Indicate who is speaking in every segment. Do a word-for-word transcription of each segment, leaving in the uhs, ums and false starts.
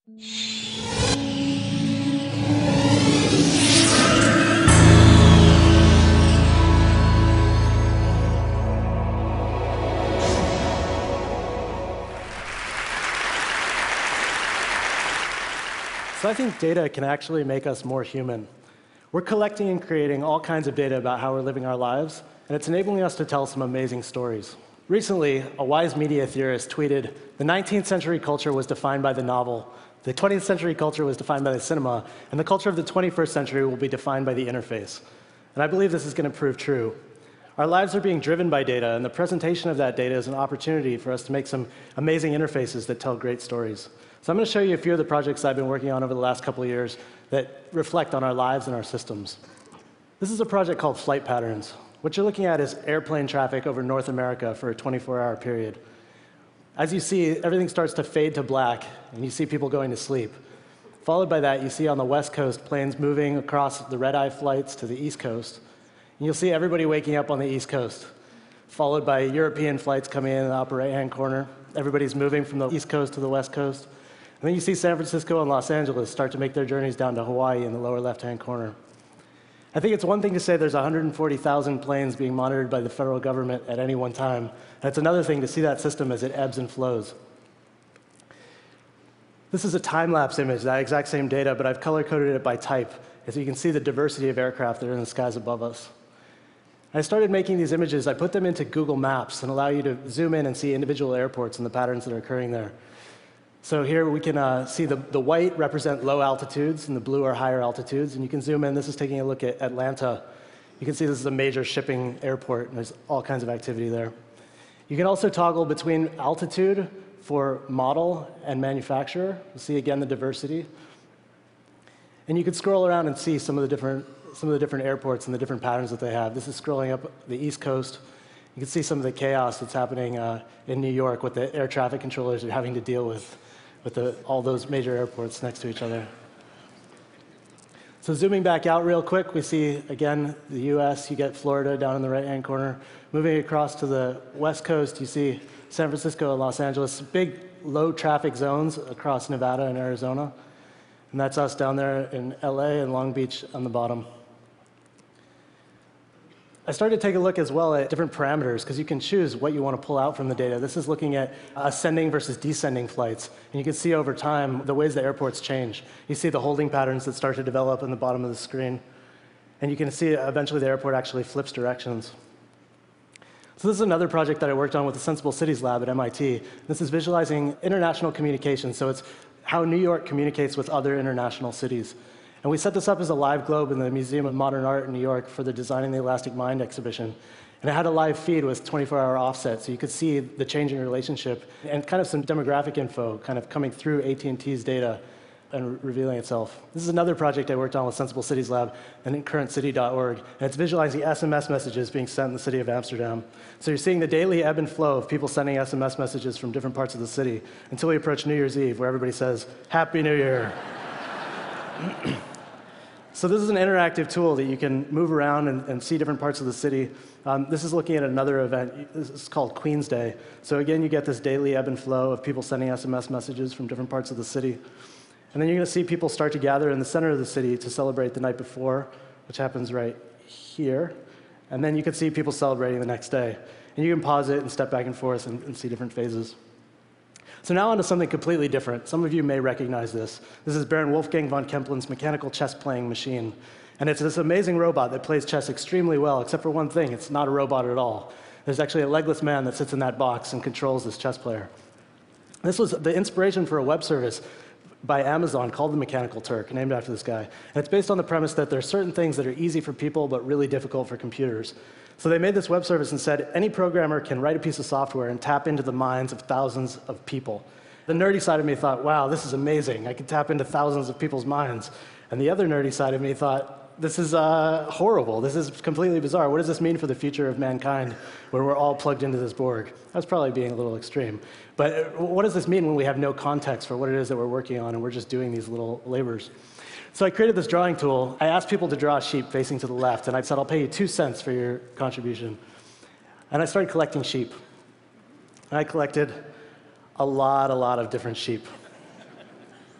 Speaker 1: So I think data can actually make us more human. We're collecting and creating all kinds of data about how we're living our lives, and it's enabling us to tell some amazing stories. Recently, a wise media theorist tweeted, "The nineteenth century culture was defined by the novel, the twentieth century culture was defined by the cinema, and the culture of the twenty-first century will be defined by the interface." And I believe this is going to prove true. Our lives are being driven by data, and the presentation of that data is an opportunity for us to make some amazing interfaces that tell great stories. So I'm going to show you a few of the projects I've been working on over the last couple of years that reflect on our lives and our systems. This is a project called Flight Patterns. What you're looking at is airplane traffic over North America for a twenty-four hour period. As you see, everything starts to fade to black, and you see people going to sleep. Followed by that, you see on the West Coast planes moving across the red-eye flights to the East Coast. And you'll see everybody waking up on the East Coast, followed by European flights coming in in the upper right-hand corner. Everybody's moving from the East Coast to the West Coast. And then you see San Francisco and Los Angeles start to make their journeys down to Hawaii in the lower left-hand corner. I think it's one thing to say there's one hundred forty thousand planes being monitored by the federal government at any one time. And it's another thing to see that system as it ebbs and flows. This is a time-lapse image, that exact same data, but I've color-coded it by type, so you can see the diversity of aircraft that are in the skies above us. I started making these images. I put them into Google Maps and allow you to zoom in and see individual airports and the patterns that are occurring there. So here we can uh, see the, the white represent low altitudes and the blue are higher altitudes. And you can zoom in. This is taking a look at Atlanta. You can see this is a major shipping airport, and there's all kinds of activity there. You can also toggle between altitude for model and manufacturer. You see again the diversity. And you can scroll around and see some of the different, some of the different airports and the different patterns that they have. This is scrolling up the East Coast. You can see some of the chaos that's happening uh, in New York, what the air traffic controllers are having to deal with. with the, all those major airports next to each other. So zooming back out real quick, we see, again, the U S. You get Florida down in the right-hand corner. Moving across to the West Coast, you see San Francisco and Los Angeles, big low-traffic zones across Nevada and Arizona. And that's us down there in L A and Long Beach on the bottom. I started to take a look as well at different parameters, because you can choose what you want to pull out from the data. This is looking at ascending versus descending flights. And you can see over time the ways the airports change. You see the holding patterns that start to develop in the bottom of the screen. And you can see eventually the airport actually flips directions. So this is another project that I worked on with the Sensible Cities Lab at M I T. This is visualizing international communication. So it's how New York communicates with other international cities. And we set this up as a live globe in the Museum of Modern Art in New York for the Designing the Elastic Mind exhibition. And it had a live feed with twenty-four hour offset, so you could see the changing relationship and kind of some demographic info kind of coming through A T and T's data and revealing itself. This is another project I worked on with Sensible Cities Lab and in current city dot org. And it's visualizing S M S messages being sent in the city of Amsterdam. So you're seeing the daily ebb and flow of people sending S M S messages from different parts of the city until we approach New Year's Eve, where everybody says, "Happy New Year." So this is an interactive tool that you can move around and, and see different parts of the city. Um, this is looking at another event. This is called Queen's Day. So again, you get this daily ebb and flow of people sending S M S messages from different parts of the city. And then you're going to see people start to gather in the center of the city to celebrate the night before, which happens right here. And then you can see people celebrating the next day. And you can pause it and step back and forth and, and see different phases. So now on to something completely different. Some of you may recognize this. This is Baron Wolfgang von Kempelen's mechanical chess-playing machine. And it's this amazing robot that plays chess extremely well, except for one thing. It's not a robot at all. There's actually a legless man that sits in that box and controls this chess player. This was the inspiration for a web service by Amazon called the Mechanical Turk, named after this guy. And it's based on the premise that there are certain things that are easy for people but really difficult for computers. So they made this web service and said, any programmer can write a piece of software and tap into the minds of thousands of people. The nerdy side of me thought, wow, this is amazing. I can tap into thousands of people's minds. And the other nerdy side of me thought, this is uh, horrible. This is completely bizarre. What does this mean for the future of mankind when we're all plugged into this Borg? That's probably being a little extreme. But what does this mean when we have no context for what it is that we're working on and we're just doing these little labors? So I created this drawing tool. I asked people to draw a sheep facing to the left, and I said, I'll pay you two cents for your contribution. And I started collecting sheep. And I collected a lot, a lot of different sheep.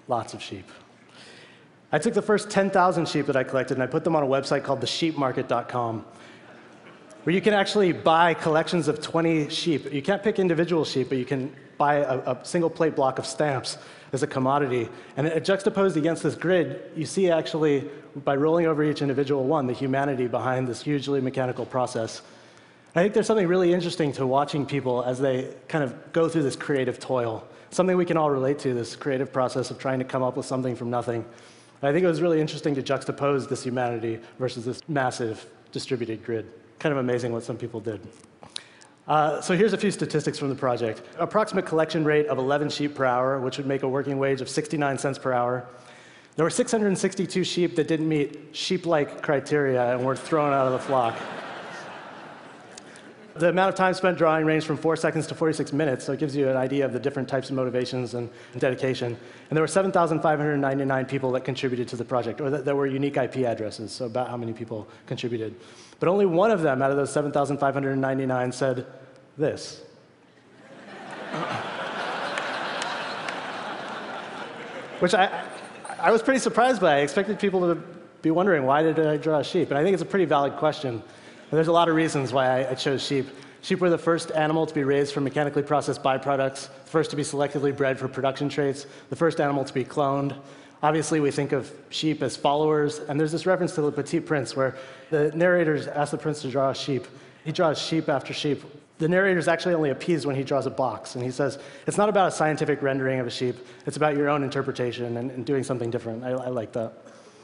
Speaker 1: lots of sheep. I took the first ten thousand sheep that I collected and I put them on a website called the sheep market dot com, where you can actually buy collections of twenty sheep. You can't pick individual sheep, but you can buy a, a single plate block of stamps as a commodity. And it, juxtaposed against this grid, you see actually, by rolling over each individual one, the humanity behind this hugely mechanical process. I think there's something really interesting to watching people as they kind of go through this creative toil, something we can all relate to, this creative process of trying to come up with something from nothing. I think it was really interesting to juxtapose this humanity versus this massive distributed grid. Kind of amazing what some people did. Uh, so here's a few statistics from the project. Approximate collection rate of eleven sheep per hour, which would make a working wage of sixty-nine cents per hour. There were six hundred sixty-two sheep that didn't meet sheep-like criteria and were thrown out of the flock. The amount of time spent drawing ranged from four seconds to forty-six minutes, so it gives you an idea of the different types of motivations and dedication. And there were seven thousand five hundred ninety-nine people that contributed to the project, or that, that were unique I P addresses, so about how many people contributed. But only one of them out of those seven thousand five hundred ninety-nine said this. Which I, I was pretty surprised by. I expected people to be wondering, why did I draw a sheep? And I think it's a pretty valid question. And there's a lot of reasons why I, I chose sheep. Sheep were the first animal to be raised from mechanically processed byproducts, the first to be selectively bred for production traits, the first animal to be cloned. Obviously, we think of sheep as followers, and there's this reference to the Petit Prince where the narrators ask the prince to draw a sheep. He draws sheep after sheep. The narrator is actually only appeased when he draws a box, and he says, it's not about a scientific rendering of a sheep, it's about your own interpretation and, and doing something different. I, I like that.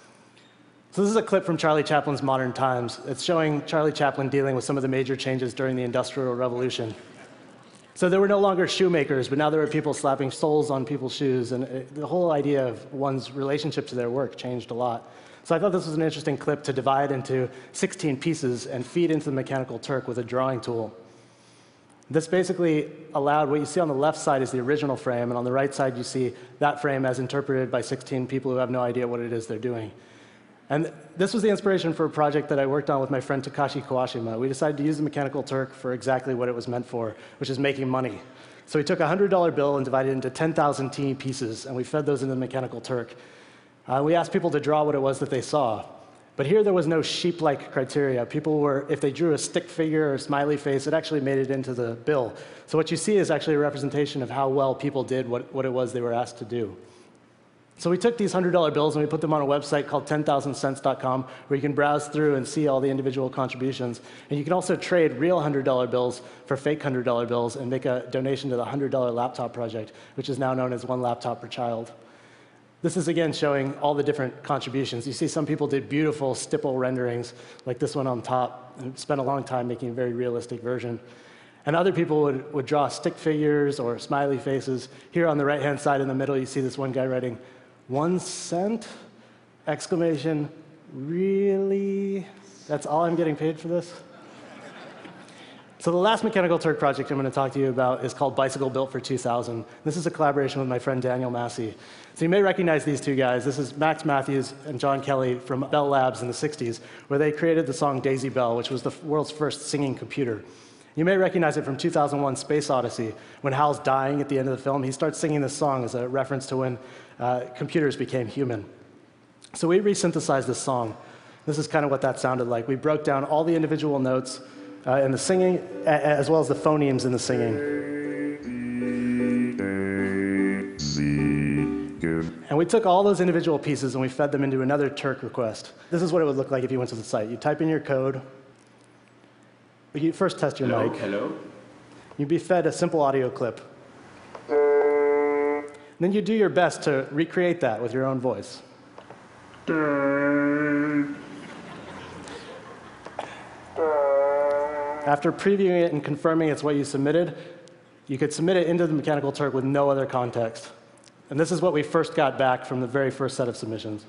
Speaker 1: So this is a clip from Charlie Chaplin's Modern Times. It's showing Charlie Chaplin dealing with some of the major changes during the Industrial Revolution. So there were no longer shoemakers, but now there were people slapping soles on people's shoes, and it, the whole idea of one's relationship to their work changed a lot. So I thought this was an interesting clip to divide into sixteen pieces and feed into the Mechanical Turk with a drawing tool. This basically allowed, what you see on the left side is the original frame, and on the right side you see that frame as interpreted by sixteen people who have no idea what it is they're doing. And this was the inspiration for a project that I worked on with my friend Takashi Kawashima. We decided to use the Mechanical Turk for exactly what it was meant for, which is making money. So we took a one hundred dollar bill and divided it into ten thousand teeny pieces, and we fed those into the Mechanical Turk. Uh, we asked people to draw what it was that they saw. But here there was no sheep-like criteria. People were, if they drew a stick figure or a smiley face, it actually made it into the bill. So what you see is actually a representation of how well people did what, what it was they were asked to do. So we took these one hundred dollar bills and we put them on a website called ten thousand cents dot com, where you can browse through and see all the individual contributions. And you can also trade real one hundred dollar bills for fake one hundred dollar bills and make a donation to the one hundred dollar laptop project, which is now known as One Laptop Per Child. This is, again, showing all the different contributions. You see some people did beautiful stipple renderings, like this one on top, and spent a long time making a very realistic version. And other people would, would draw stick figures or smiley faces. Here on the right-hand side in the middle, you see this one guy writing, one cent? Exclamation, really? That's all I'm getting paid for this? So the last Mechanical Turk project I'm going to talk to you about is called Bicycle Built for two thousand. This is a collaboration with my friend Daniel Massey. So you may recognize these two guys. This is Max Matthews and John Kelly from Bell Labs in the sixties, where they created the song Daisy Bell, which was the world's first singing computer. You may recognize it from two thousand one Space Odyssey. When Hal's dying at the end of the film, he starts singing this song as a reference to when uh, computers became human. So we resynthesized this song. This is kind of what that sounded like. We broke down all the individual notes uh, in the singing, as well as the phonemes in the singing. And we took all those individual pieces and we fed them into another Turk request. This is what it would look like if you went to the site. You type in your code. You first test your
Speaker 2: hello,
Speaker 1: mic.
Speaker 2: Hello.
Speaker 1: You'd be fed a simple audio clip. And then you do your best to recreate that with your own voice. After previewing it and confirming it's what you submitted, you could submit it into the Mechanical Turk with no other context. And this is what we first got back from the very first set of submissions.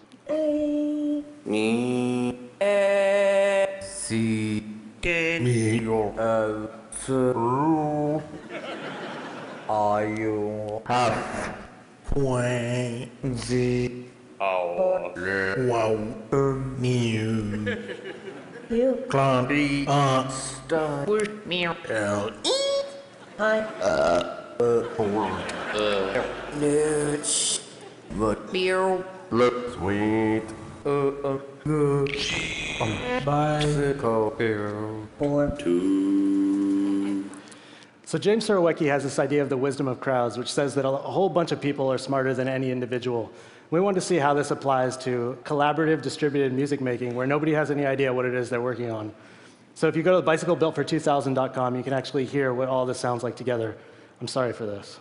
Speaker 2: Look.
Speaker 3: Beer.
Speaker 2: Look. Sweet. Uh, uh, uh. Bicycle. Born to.
Speaker 1: So James Surowiecki has this idea of the wisdom of crowds, which says that a whole bunch of people are smarter than any individual. We wanted to see how this applies to collaborative distributed music making, where nobody has any idea what it is they're working on. So if you go to bicycle built for two thousand dot com, you can actually hear what all this sounds like together. I'm sorry for this.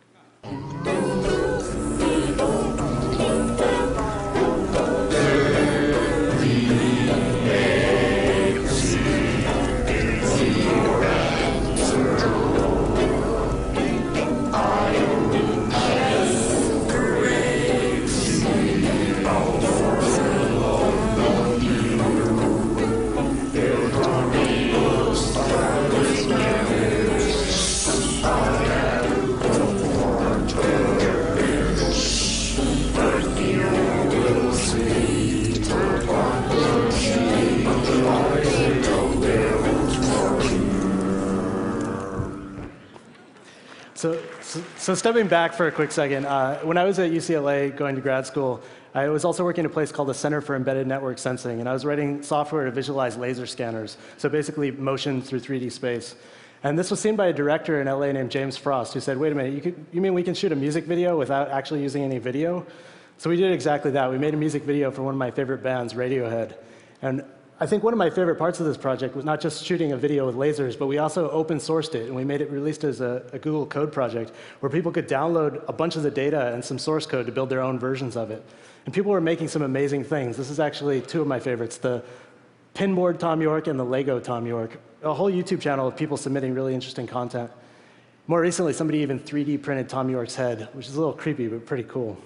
Speaker 1: So, so, so stepping back for a quick second, uh, when I was at U C L A going to grad school, I was also working at a place called the Center for Embedded Network Sensing, and I was writing software to visualize laser scanners, so basically motion through three D space. And this was seen by a director in L A named James Frost, who said, wait a minute, you, could, you mean we can shoot a music video without actually using any video? So we did exactly that. We made a music video for one of my favorite bands, Radiohead. And I think one of my favorite parts of this project was not just shooting a video with lasers, but we also open sourced it, and we made it released as a, a Google Code project where people could download a bunch of the data and some source code to build their own versions of it. And people were making some amazing things. This is actually two of my favorites, the Pinboard Tom York and the Lego Tom York. A whole YouTube channel of people submitting really interesting content. More recently, somebody even three D printed Tom York's head, which is a little creepy, but pretty cool.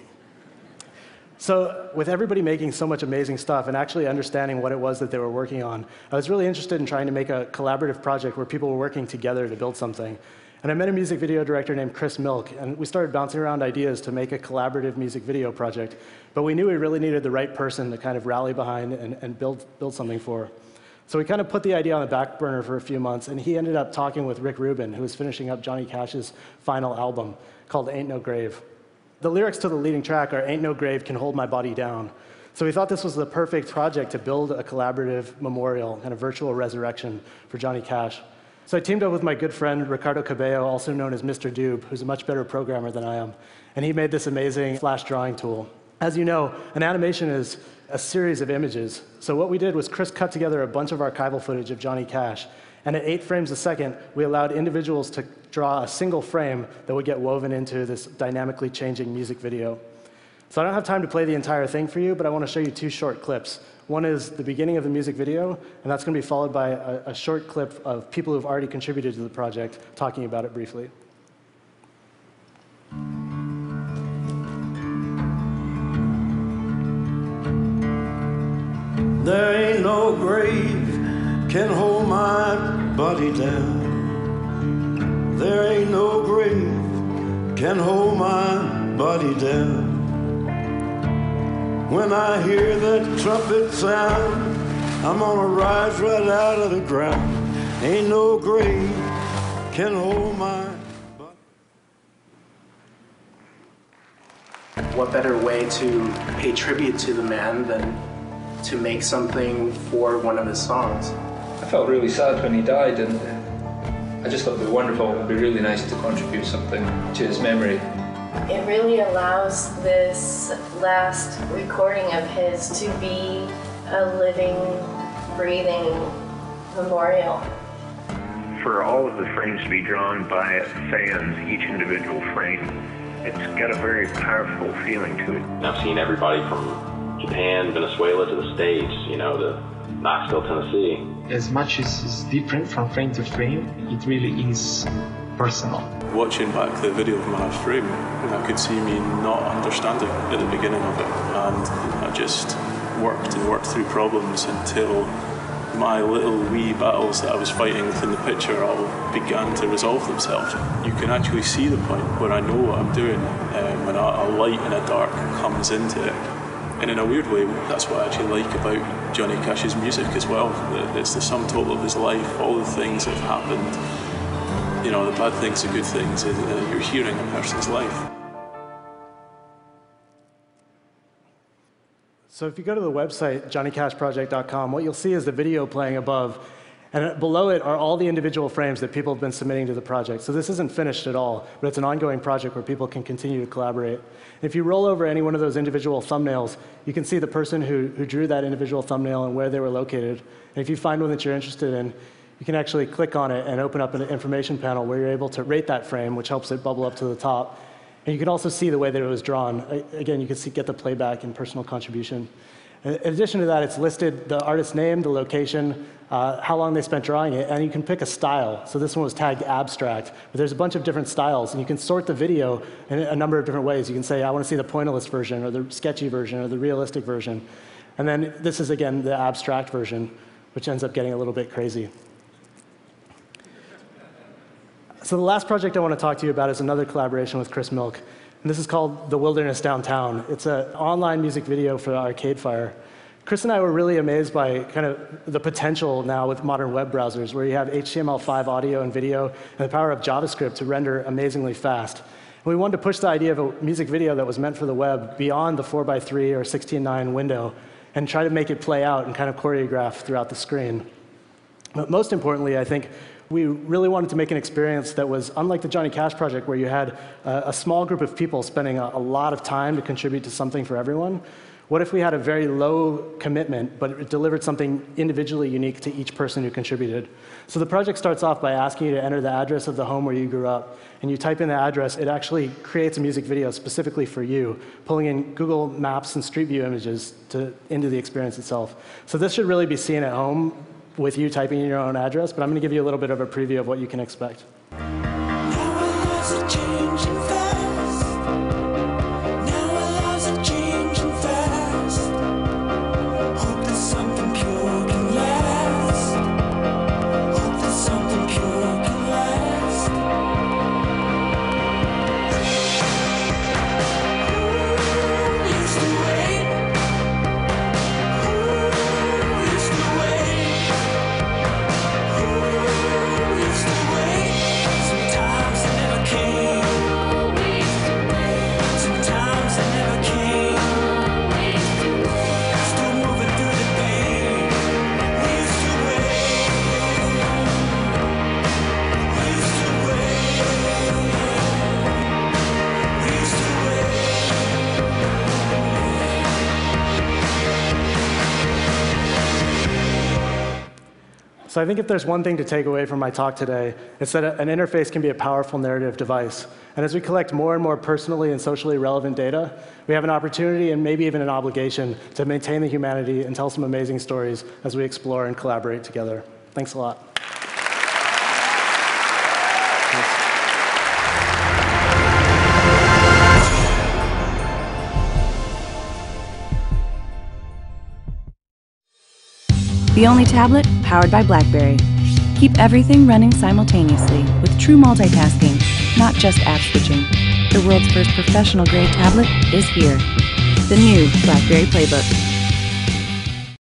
Speaker 1: So with everybody making so much amazing stuff and actually understanding what it was that they were working on, I was really interested in trying to make a collaborative project where people were working together to build something. And I met a music video director named Chris Milk, and we started bouncing around ideas to make a collaborative music video project. But we knew we really needed the right person to kind of rally behind and, and build, build something for. So we kind of put the idea on the back burner for a few months, and he ended up talking with Rick Rubin, who was finishing up Johnny Cash's final album called Ain't No Grave. The lyrics to the leading track are, "Ain't no grave can hold my body down." So we thought this was the perfect project to build a collaborative memorial and a virtual resurrection for Johnny Cash. So I teamed up with my good friend, Ricardo Cabello, also known as Mister Doob, who's a much better programmer than I am. And he made this amazing flash drawing tool. As you know, an animation is a series of images. So what we did was Chris cut together a bunch of archival footage of Johnny Cash. And at eight frames a second, we allowed individuals to draw a single frame that would get woven into this dynamically changing music video. So I don't have time to play the entire thing for you, but I want to show you two short clips. One is the beginning of the music video, and that's going to be followed by a, a short clip of people who've already contributed to the project talking about it briefly.
Speaker 4: There ain't no grave can hold my body down. There ain't no grave can hold my body down. When I hear that trumpet sound, I'm gonna rise right out of the ground. Ain't no grave can hold my body.
Speaker 5: What better way to pay tribute to the man than to make something for one of his songs?
Speaker 6: I felt really sad when he died, and I just thought it would be wonderful. It would be really nice to contribute something to his memory.
Speaker 7: It really allows this last recording of his to be a living, breathing memorial.
Speaker 8: For all of the frames to be drawn by fans, each individual frame, it's got a very powerful feeling to it.
Speaker 9: I've seen everybody from Japan, Venezuela to the States, you know, to Knoxville, Tennessee.
Speaker 10: As much as it's different from frame to frame, it really is personal.
Speaker 11: Watching back the video of my frame, I could see me not understanding at the beginning of it, and I just worked and worked through problems until my little wee battles that I was fighting within the picture all began to resolve themselves. You can actually see the point where I know what I'm doing um, when a, a light and a dark comes into it. And in a weird way, that's what I actually like about Johnny Cash's music as well. It's the sum total of his life, all the things that have happened, you know, the bad things, the good things, uh, you're hearing a person's life.
Speaker 1: So if you go to the website, johnny cash project dot com, what you'll see is the video playing above. And below it are all the individual frames that people have been submitting to the project. So this isn't finished at all, but it's an ongoing project where people can continue to collaborate. And if you roll over any one of those individual thumbnails, you can see the person who, who drew that individual thumbnail and where they were located. And if you find one that you're interested in, you can actually click on it and open up an information panel where you're able to rate that frame, which helps it bubble up to the top. And you can also see the way that it was drawn. Again, you can see, get the playback and personal contribution. In addition to that, it's listed the artist's name, the location, uh, how long they spent drawing it, and you can pick a style. So this one was tagged abstract, but there's a bunch of different styles, and you can sort the video in a number of different ways. You can say, I want to see the pointillist version, or the sketchy version, or the realistic version. And then this is, again, the abstract version, which ends up getting a little bit crazy. So the last project I want to talk to you about is another collaboration with Chris Milk. And this is called The Wilderness Downtown. It's an online music video for Arcade Fire. Chris and I were really amazed by kind of the potential now with modern web browsers, where you have H T M L five audio and video and the power of JavaScript to render amazingly fast. And we wanted to push the idea of a music video that was meant for the web beyond the four by three or sixteen nine window and try to make it play out and kind of choreograph throughout the screen. But most importantly, I think, we really wanted to make an experience that was unlike the Johnny Cash project, where you had a, a small group of people spending a, a lot of time to contribute to something for everyone. What if we had a very low commitment, but it delivered something individually unique to each person who contributed? So the project starts off by asking you to enter the address of the home where you grew up. And you type in the address, it actually creates a music video specifically for you, pulling in Google Maps and Street View images to, into the experience itself. So this should really be seen at home with you typing in your own address, but I'm going to give you a little bit of a preview of what you can expect. So I think if there's one thing to take away from my talk today, it's that an interface can be a powerful narrative device. And as we collect more and more personally and socially relevant data, we have an opportunity and maybe even an obligation to maintain the humanity and tell some amazing stories as we explore and collaborate together. Thanks a lot.
Speaker 3: The only tablet powered by BlackBerry. Keep everything running simultaneously with true multitasking, not just app switching. The world's first professional-grade tablet is here. The new BlackBerry Playbook.